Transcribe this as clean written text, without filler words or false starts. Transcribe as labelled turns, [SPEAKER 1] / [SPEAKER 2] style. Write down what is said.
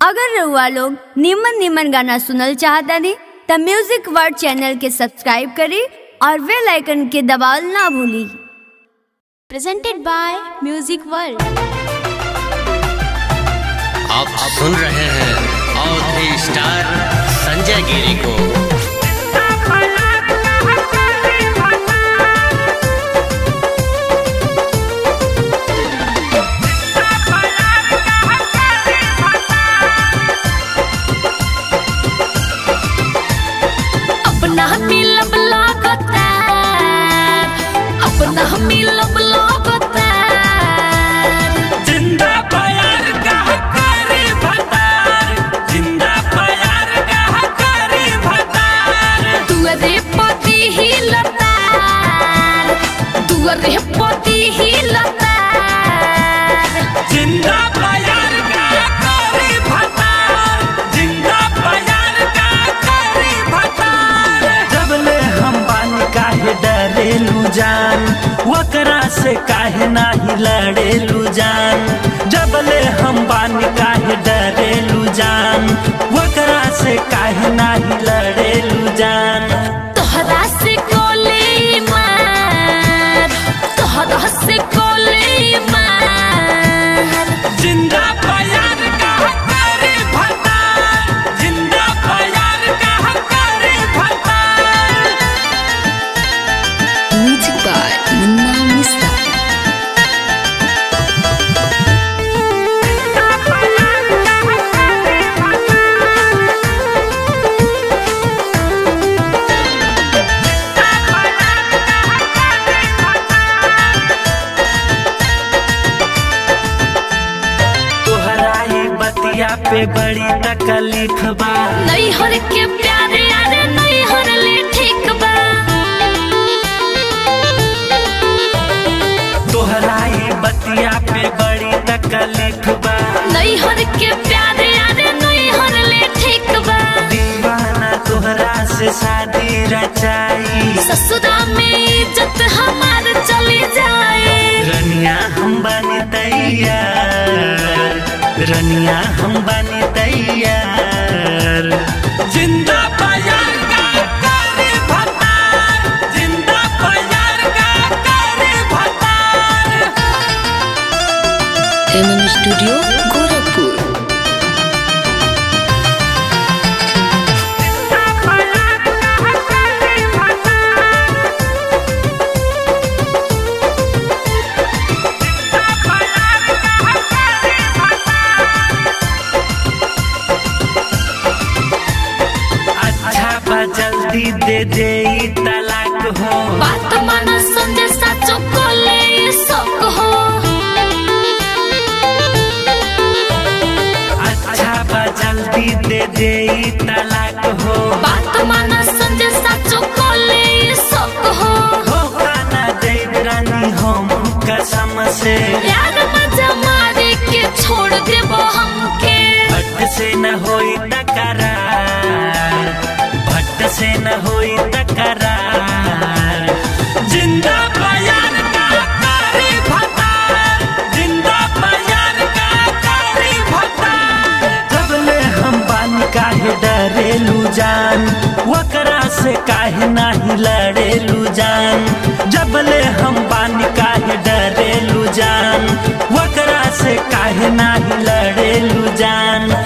[SPEAKER 1] अगर रउआ लोग निमन निमन गाना सुनल चाहतानी त म्यूजिक वर्ल्ड चैनल के सब्सक्राइब करी और बेल आइकन के दबावल ना भूली।
[SPEAKER 2] Presented by music world.
[SPEAKER 3] आप सुन रहे हैं और थ्री स्टार संजय गिरी को।
[SPEAKER 2] अपना मिलब
[SPEAKER 4] जिंदा प्यार का हकारी भतार, जिंदा प्यार का हकारी भतार।
[SPEAKER 2] दुअरे पति ही लतार, दुअरे पति ही लतार।
[SPEAKER 4] जिंदा प्यार का हकारी भतार, जिंदा प्यार का हकारी भतार। जबले हम बानी काहे डरेलू जान, वकरा से काहे नाही लड़ेलू जान। जबले हम बानी काहे डरेलू जान, वकरा से काहे नाही लड़ेलू जान।
[SPEAKER 2] तोहरा से गोली मार, तोहरा से गोली मार।
[SPEAKER 4] जिंदा प्यार का हकारी भतार, जिंदा प्यार का हकारी भतार।
[SPEAKER 2] म्यूजिक बाय मुन्ना मिस्ता।
[SPEAKER 4] पे बड़ी तकलीफ बा,
[SPEAKER 2] नहीं हर के प्यारे यारे नहीं हर ले ठीक बा।
[SPEAKER 4] तोहराई बतिया पे बड़ी तकलीफ बा,
[SPEAKER 2] नहीं हर के प्यारे यारे नहीं हर ले ठीक बा।
[SPEAKER 4] दीवाना तोहरा से शादी रचाई,
[SPEAKER 2] ससुरा में इज्जत हमार चली जाए।
[SPEAKER 4] रनिया हम बनी तैयार, रनिया हम बनी तैयार। जिंदा प्यार का हकारी भतार, जिंदा प्यार का हकारी भतार।
[SPEAKER 2] MM studio Gorakhpur.
[SPEAKER 4] जल्दी दे दे तलाक हो,
[SPEAKER 2] बात माना संजय साचो को ले सक हो।
[SPEAKER 4] अच्छा बा जल्दी दे दे तलाक हो,
[SPEAKER 2] बात माना संजय साचो को ले सक हो।
[SPEAKER 4] धोखा ना दे रानी हम कसम से,
[SPEAKER 2] यार मजा मारे के छोड़ देबो हमके।
[SPEAKER 4] भट्ट से न होई तकरार, भट्ट से न होई तकरार। जिंदा प्यार का हकारी भतार, जिंदा प्यार का हकारी भतार। जबले हम बानी काहे डरेलू जान, वकरा से काहे नाही लड़ेलू जान। जबले हम बानी काहे डरेलू जान, वकरा से काहे नाही लड़ेलू जान।